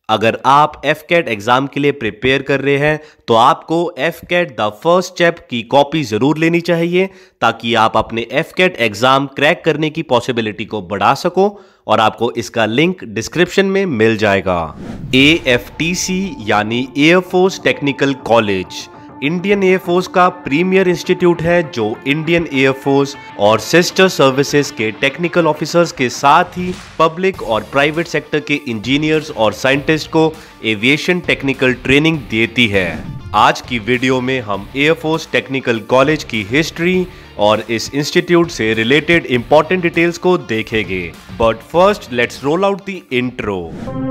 अगर आप एफकेट एग्जाम के लिए प्रिपेयर कर रहे हैं तो आपको एफकेट द फर्स्ट स्टेप की कॉपी जरूर लेनी चाहिए ताकि आप अपने एफकेट एग्जाम क्रैक करने की पॉसिबिलिटी को बढ़ा सको और आपको इसका लिंक डिस्क्रिप्शन में मिल जाएगा। AFTC यानी air force technical college Indian air force का प्रीमियर इंस्टीट्यूट है जो इंडियन एयरफोर्स और सिस्टर सर्विसेज के टेक्निकल ऑफिसर्स के साथ ही पब्लिक और प्राइवेट सेक्टर के इंजीनियर्स और साइंटिस्ट को एविएशन टेक्निकल ट्रेनिंग देती है। आज की वीडियो में हम एयरफोर्स टेक्निकल कॉलेज की हिस्ट्री और इस इंस्टीट्यूट से रिलेटेड इंपॉर्टेंट डिटेल्स को देखेंगे। But first let's roll out the intro.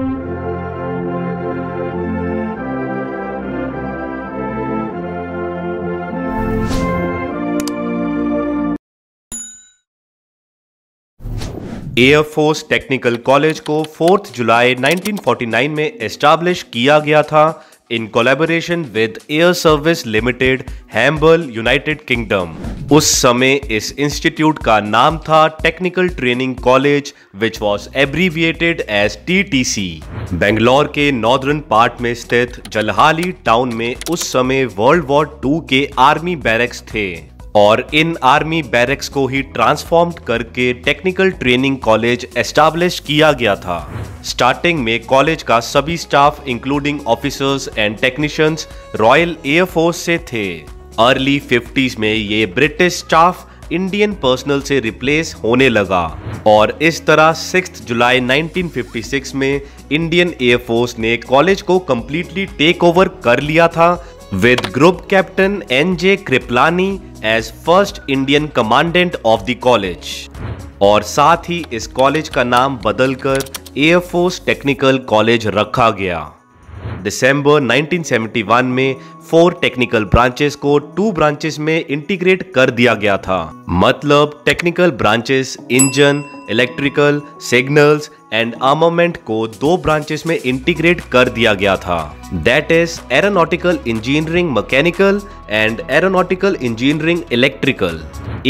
Air force technical college को 4 जुलाई 1949 में एस्टैब्लिश किया गया था in collaboration with air service limited, Hamble, United Kingdom. उस समय इस इंस्टीट्यूट का नाम था technical training college which was abbreviated as TTC। Bangalore के नॉर्दर्न पार्ट में स्थित जलहाली टाउन में उस समय वर्ल्ड वॉर II के आर्मी बैरक्स थे और इन आर्मी बैरक्स को ही ट्रांसफॉर्म करके टेक्निकल ट्रेनिंग कॉलेज एस्टैब्लिश किया गया था। स्टार्टिंग में कॉलेज का सभी staff including officers and technicians royal air force से थे। अर्ली 50s में ये ब्रिटिश स्टाफ इंडियन पर्सनल से रिप्लेस होने लगा और इस तरह 6 जुलाई 1956 में इंडियन एयरफोर्स ने कॉलेज को कंप्लीटली टेक ओवर कर लिया था with Group Captain N.J. Kriplani as first Indian Commandant of the college। और साथ ही इस कॉलेज का नाम बदलकर एयरफोर्स टेक्निकल कॉलेज रखा गया। दिसंबर 1971 में 4 टेक्निकल ब्रांचेस को 2 ब्रांचेस में इंटीग्रेट कर दिया गया था। मतलब technical branches engine, electrical, signals and armament को 2 ब्रांचेस में इंटीग्रेट कर दिया गया था। That is aeronautical engineering mechanical and aeronautical engineering electrical.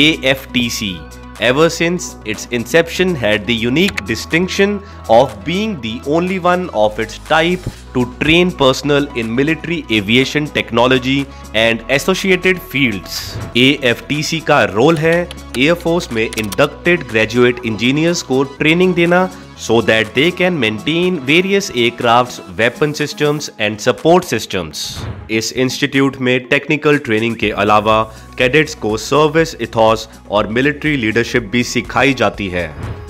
AFTC ever since its inception had the unique distinction of being the only one of its type to train personnel in military aviation technology and associated fields। AFTC का role है air force में inducted graduate engineers को training देना so that they can maintain various aircrafts, weapon systems and support systems। इस institute में technical training के अलावा cadets को सर्विस इथॉस और मिलिट्री लीडरशिप भी सिखाई जाती है।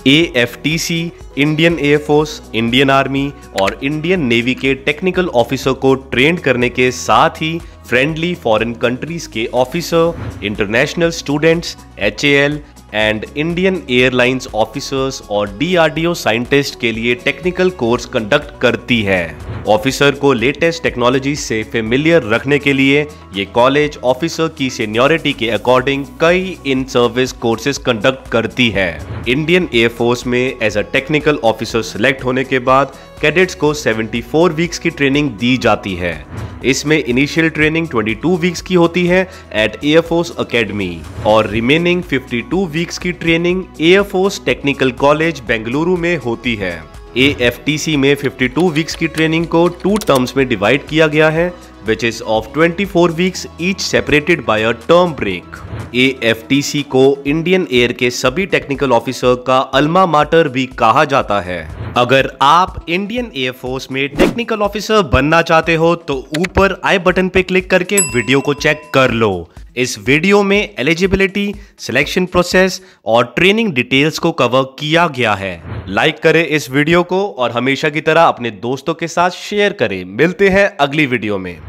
AFTC Indian air force, Indian army और इंडियन नेवी के टेक्निकल ऑफिसर को ट्रेन करने के साथ ही फ्रेंडली फॉरेन कंट्रीज के officer, international students, HAL and Indian airlines officers और DRDO साइंटिस्ट के लिए टेक्निकल कोर्स कंडक्ट करती है। ऑफिसर को लेटेस्ट टेक्नोलॉजी से फेमिलियर रखने के लिए ये कॉलेज ऑफिसर की सीनियरिटी के अकॉर्डिंग कई इन सर्विस कोर्सेज कंडक्ट करती है। इंडियन एयरफोर्स में as a technical officer select होने के बाद कैडेट्स को 74 वीक्स की ट्रेनिंग दी जाती है। इसमें इनिशियल ट्रेनिंग 22 वीक्स की होती है एट एयरफोर्स एकेडमी और रिमेनिंग 52 वीक्स की training air force technical college Bengaluru में होती है। AFTC में 52 वीक्स की ट्रेनिंग को 2 टर्म्स में डिवाइड किया गया है which is of 24 weeks each separated by a term break। AFTC को इंडियन एयर के सभी टेक्निकल ऑफिसर का अल्मा माटर भी कहा जाता है। अगर आप इंडियन एयरफोर्स में टेक्निकल ऑफिसर बनना चाहते हो तो ऊपर आई बटन पे क्लिक करके वीडियो को चेक कर लो। इस वीडियो में एलिजिबिलिटी, सिलेक्शन प्रोसेस और ट्रेनिंग डिटेल्स को कवर किया गया है। लाइक करें इस वीडियो को और हमेशा की तरह अपने दोस्तों के साथ शेयर करें। मिलते हैं अगली वीडियो में।